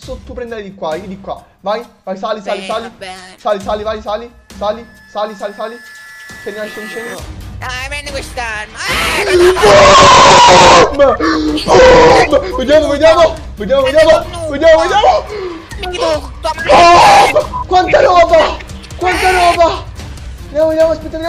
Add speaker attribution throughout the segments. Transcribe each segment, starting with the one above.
Speaker 1: adesso tu prendere di qua, io di qua. Vai, vai, sali. Sali, vai, sali. Scendi.
Speaker 2: Dai, prendi quest'arma.
Speaker 1: Vediamo. Oh, quanta roba! Vediamo, aspetta.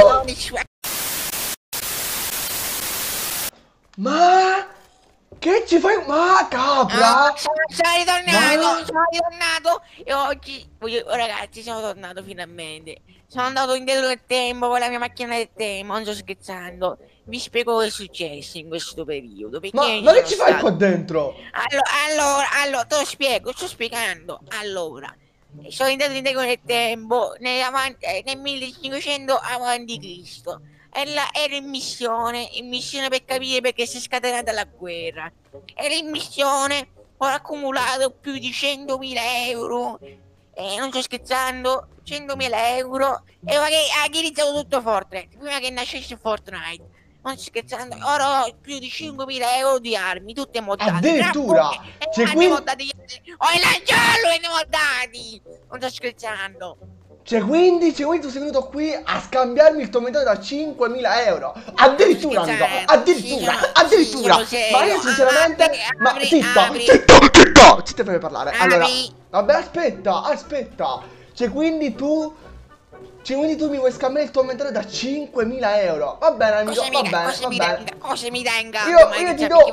Speaker 1: Ma che ci fai? Ma capra!
Speaker 2: Sono ritornato e oggi, ragazzi, sono tornato finalmente. Sono andato indietro nel tempo con la mia macchina del tempo, non sto scherzando. Vi spiego cosa è successo in questo periodo.
Speaker 1: Ma che ci fai qua dentro?
Speaker 2: Allora, te lo spiego, sto spiegando. Allora, sono indietro nel tempo, nel 1500 avanti Cristo. Era in missione per capire perché si è scatenata la guerra. Era in missione, ho accumulato più di 100.000 euro. Non sto scherzando, 100.000 euro. E ho iniziato tutto Fortnite, prima che nascesse Fortnite. Non sto scherzando, ora ho più di 5.000 euro di armi, tutte moddate.
Speaker 1: Addirittura!
Speaker 2: Ho i lanciallo e ne moddati! Non sto scherzando.
Speaker 1: Quindi tu sei venuto qui a scambiarmi il tuo inventario da 5.000 euro. Addirittura, amico. Addirittura. Ma io sinceramente... Ma zitto, ci devi parlare. Allora, vabbè, aspetta. Quindi tu mi vuoi scambiare il tuo inventario da 5.000 euro. Va bene, amico, va bene.
Speaker 2: Cosa mi dai in cambio?
Speaker 1: Io ti do...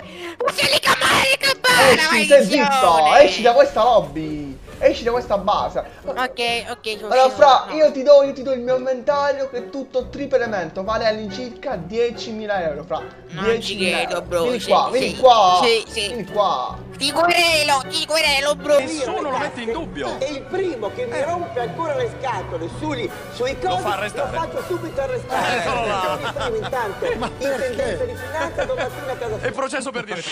Speaker 1: Stai zitto, esci da questa lobby. Esci da questa base.
Speaker 2: Ok.
Speaker 1: Allora, fra, io ti do il mio inventario che è tutto triple elemento. Vale all'incirca 10.000 euro, fra.
Speaker 2: Non ci credo, bro.
Speaker 1: Vieni qua. Vieni qua.
Speaker 2: Ti querelo, bro.
Speaker 3: Nessuno lo mette in dubbio.
Speaker 4: E il primo che mi rompe ancora le scatole sui cosi lo faccio subito arrestare.
Speaker 3: Eccolo là.
Speaker 4: Intanto, intendenza di finanza, donazione a casa sua.
Speaker 3: E processo per dire.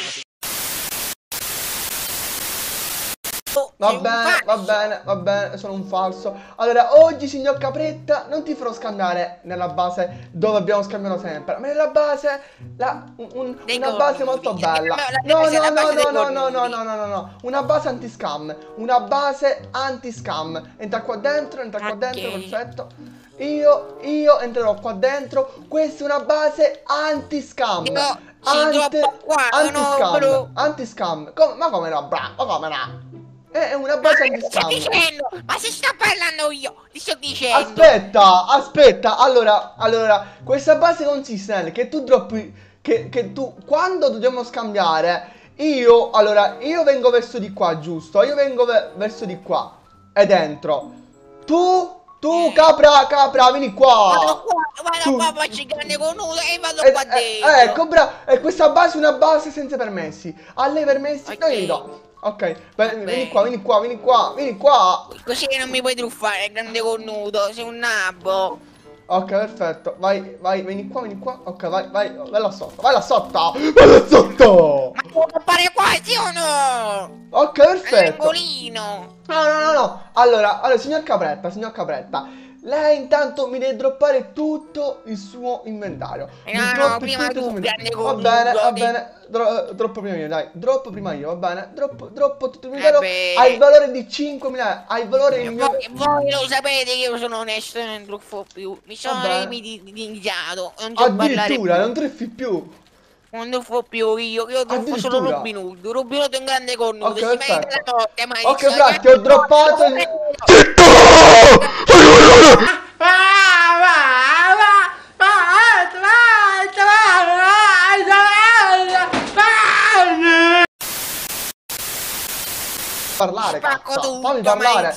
Speaker 1: Va bene, sono un falso. Allora, oggi, signor Capretta, non ti farò scambiare nella base dove abbiamo scambiato sempre, ma nella base, una base molto bella. No, una base anti-scam. Entra qua dentro, perfetto. Io entrerò qua dentro. Questa è una base anti-scam. Anti-scam. Ma come no, bravo, ma come no? È una base anti-scam.
Speaker 2: Ma se sto parlando io, ti sto dicendo.
Speaker 1: Aspetta. Allora, questa base consiste nel che tu droppi. Che tu, quando dobbiamo scambiare, io vengo verso di qua, giusto? Io vengo verso di qua. E dentro. Tu, capra, vieni qua.
Speaker 2: Vado qua, faccio il grande cornuto e vado qua dentro.
Speaker 1: Ecco, bravo. E questa base è una base senza permessi. A lei permessi, non gli do. Ok, vieni qua.
Speaker 2: Così non mi puoi truffare, grande cornuto, sei un nabbo.
Speaker 1: Ok, perfetto. Vai, vieni qua. Ok, vai là sotto. Ma
Speaker 2: può fare qua, sì o no?
Speaker 1: Ok, perfetto.
Speaker 2: All'angolino.
Speaker 1: No. Allora, signor Capretta, lei intanto mi deve droppare tutto il suo inventario.
Speaker 2: No, prima tu, grande cornuto.
Speaker 1: Va bene. Droppo prima io, dai. Droppo prima io, va bene. Droppo tutto il inventario. Hai il valore di 5.000. Hai il valore di mio...
Speaker 2: Voi lo sapete che io sono onesto e non truffo più. Mi sono iniziato.
Speaker 1: Addirittura, non truffi più.
Speaker 2: Non truffo più io truffo solo Robin Hood. Robin Hood è un grande cornuto.
Speaker 1: Ok,
Speaker 2: si vede la notte, ma
Speaker 1: ok, fra, ti ho droppato il... parlare, cazzo. Fammi parlare.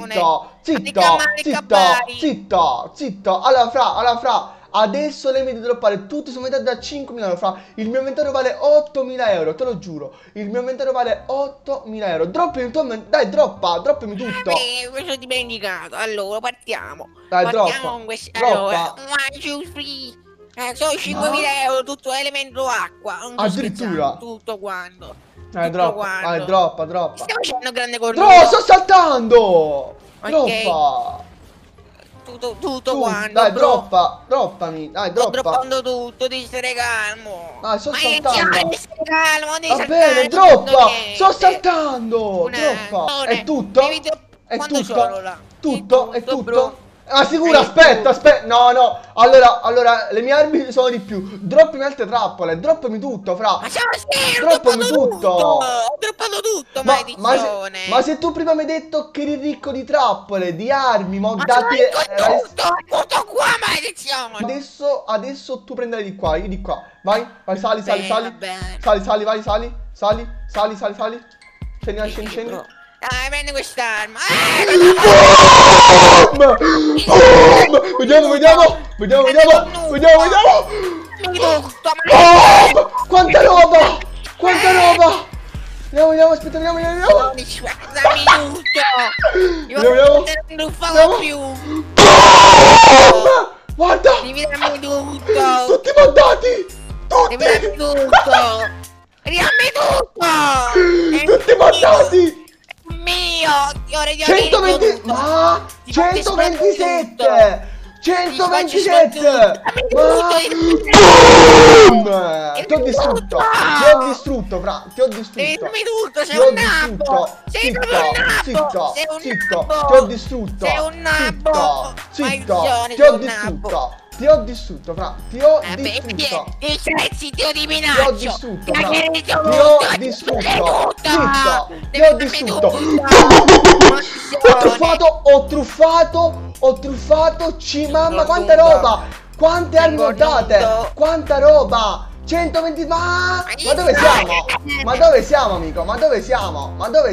Speaker 1: Zitto. Allora, fra, adesso lei mi deve droppare tutto i suoi inventari da 5.000 euro, fra. Il mio inventario vale 8.000 euro, te lo giuro. Il mio inventario vale 8.000 euro. Droppami il tuo inventario. Dai, droppami tutto.
Speaker 2: Mi sono dimenticato. Allora, partiamo.
Speaker 1: Dai,
Speaker 2: partiamo con questi. Allora, 1, 2, 3. Sono 5.000 euro, tutto elemento acqua.
Speaker 1: Addirittura.
Speaker 2: Tutto quanto.
Speaker 1: Droppa.
Speaker 2: Stiamo facendo grande cornuto.
Speaker 1: Sto saltando.
Speaker 2: Okay.
Speaker 1: Droppa.
Speaker 2: tutto quanto.
Speaker 1: Dai, droppami. Dai,
Speaker 2: Sto
Speaker 1: droppa.
Speaker 2: droppando tutto, devi stare calmo.
Speaker 1: Dai, sto
Speaker 2: Ma
Speaker 1: saltando.
Speaker 2: devi stare calmo, devi
Speaker 1: Va
Speaker 2: saltare,
Speaker 1: bene,
Speaker 2: non
Speaker 1: droppa.
Speaker 2: faccio niente.
Speaker 1: Sto saltando.
Speaker 2: Una-
Speaker 1: Droppa.
Speaker 2: no,
Speaker 1: È tutto? È
Speaker 2: quanto
Speaker 1: tutto?
Speaker 2: sono là?
Speaker 1: Tutto? È
Speaker 2: bro.
Speaker 1: tutto? Ah, sicuro,
Speaker 2: È
Speaker 1: aspetta,
Speaker 2: tutto.
Speaker 1: aspetta. No. Allora, le mie armi sono di più. Droppami altre trappole. Droppami tutto, fra.
Speaker 2: Ma siamo sì, ho
Speaker 1: Droppami
Speaker 2: droppato
Speaker 1: tutto.
Speaker 2: Ho droppato tutto, maledizione.
Speaker 1: Ma se tu prima mi hai detto che eri ricco di trappole, di armi, ma ho
Speaker 2: Ma
Speaker 1: dati.
Speaker 2: sono tutto qua, maledizione.
Speaker 1: Adesso tu prendere di qua, io di qua. Vai, sali.
Speaker 2: Bene,
Speaker 1: Sali,
Speaker 2: va bene.
Speaker 1: vai, sali. Scendi.
Speaker 2: Bro. Dai, prendi quest'arma.
Speaker 1: Vediamo.
Speaker 2: Tutto,
Speaker 1: Oh, quanta roba! Vediamo, aspetta, vediamo.
Speaker 2: Dammi tutto. Io
Speaker 1: Vediamo.
Speaker 2: non farò più.
Speaker 1: Guarda!
Speaker 2: Devi darmi tutto.
Speaker 1: Tutti mandati!
Speaker 2: Devi darmi tutto. Dammi tutto.
Speaker 1: Tutti mandati!
Speaker 2: È mio. Ora io
Speaker 1: 120!
Speaker 2: tutto.
Speaker 1: Ma!
Speaker 2: Ti faccio
Speaker 1: 127! 127!
Speaker 2: Dammi tutto.
Speaker 1: Boom! Ti ho distrutto, fra, ti ho distrutto.
Speaker 2: Devi darmi tutto, sei
Speaker 1: Ti ho
Speaker 2: un nabbo.
Speaker 1: distrutto.
Speaker 2: Sei proprio un nabbo. Sei un
Speaker 1: Zitto,
Speaker 2: nabbo.
Speaker 1: ti ho distrutto.
Speaker 2: Sei un nabbo.
Speaker 1: Zitto,
Speaker 2: Maledizione,
Speaker 1: ti ho
Speaker 2: sei un
Speaker 1: distrutto.
Speaker 2: nabbo.
Speaker 1: Ti ho distrutto, fra, ti ho
Speaker 2: Beh,
Speaker 1: distrutto.
Speaker 2: ti zitto, io ti
Speaker 1: Ti ho
Speaker 2: minaccio.
Speaker 1: distrutto,
Speaker 2: Ti
Speaker 1: fra.
Speaker 2: aggredi
Speaker 1: Ti ho
Speaker 2: tutto,
Speaker 1: distrutto.
Speaker 2: tutto.
Speaker 1: Zitto, ti
Speaker 2: Devi
Speaker 1: ho
Speaker 2: darmi
Speaker 1: distrutto.
Speaker 2: tutto.
Speaker 1: Ho truffato, mamma, quanta roba! Quante armi ho date? Quanta roba! 120, ma dove siamo? Ma dove siamo, amico? Ma dove siamo,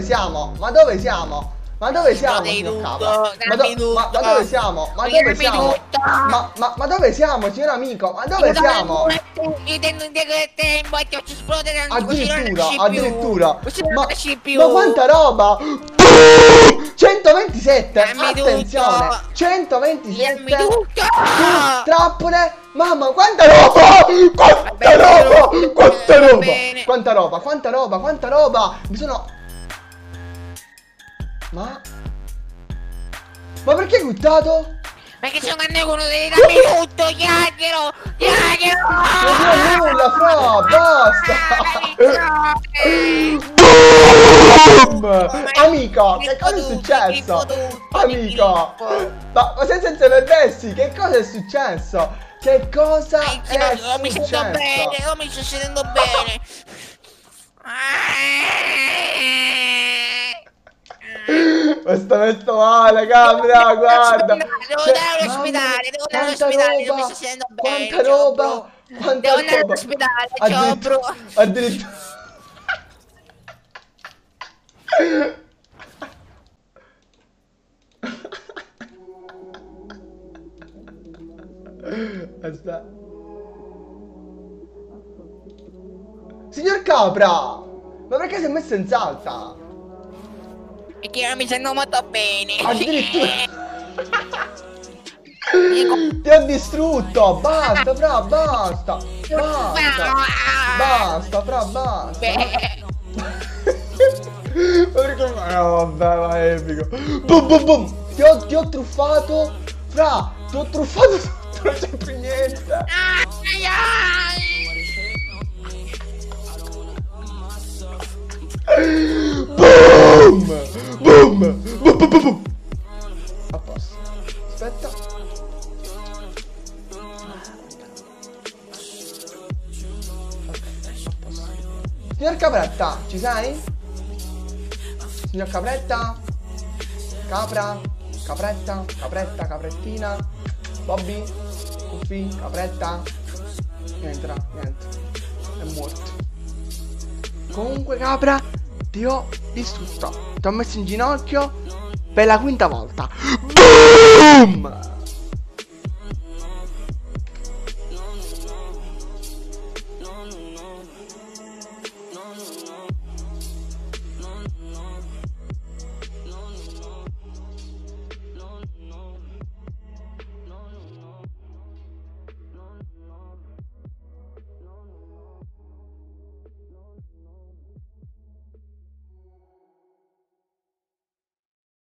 Speaker 1: signor Capra? Ma dove siamo? Ma dove siamo, signor amico? Ma dove siamo?
Speaker 2: Io tengo un tempo e ti faccio esplodere
Speaker 1: Addirittura.
Speaker 2: Ma
Speaker 1: Ma quanta roba! 127! Attenzione! 127! Trappole! Mamma, quanta roba! Quanta roba! Mi sono... Ma perché hai buttato?
Speaker 2: Perché sono uno devi darmi tutto, chiacchiero!
Speaker 1: Non dire nulla, fra, basta! Boom! Amico, che cosa è successo? Amico! Ma senza permessi, che cosa è successo? Che cosa è
Speaker 2: mi sento
Speaker 1: successo?
Speaker 2: bene, io mi sto sentendo bene.
Speaker 1: Mi sto messo male, Capra, guarda!
Speaker 2: Devo andare all'ospedale, io mi sto sentendo bene.
Speaker 1: Quanta roba!
Speaker 2: Devo andare all'ospedale, ciao bro.
Speaker 1: Addirittura... Aspetta. Signor Capra! Ma perché si è messo in salsa?
Speaker 2: Perché non mi sento molto bene.
Speaker 1: Addirittura... Ti ho distrutto! Basta, fra, basta! Basta, fra, basta! Ma perché... vabbè, ma è epico! Boom! Ti ho truffato! Fra! Ti ho truffato! Non c'è più niente! Boom! A posto. Aspetta. Signor Capretta, ci sei? Signor Capretta? Capra? Capretta? Caprettina? Bobby? Puffi? Capretta? Niente, è morto. Comunque, Capra, ti ho distrutto. Ti ho messo in ginocchio per la quinta volta. Boom!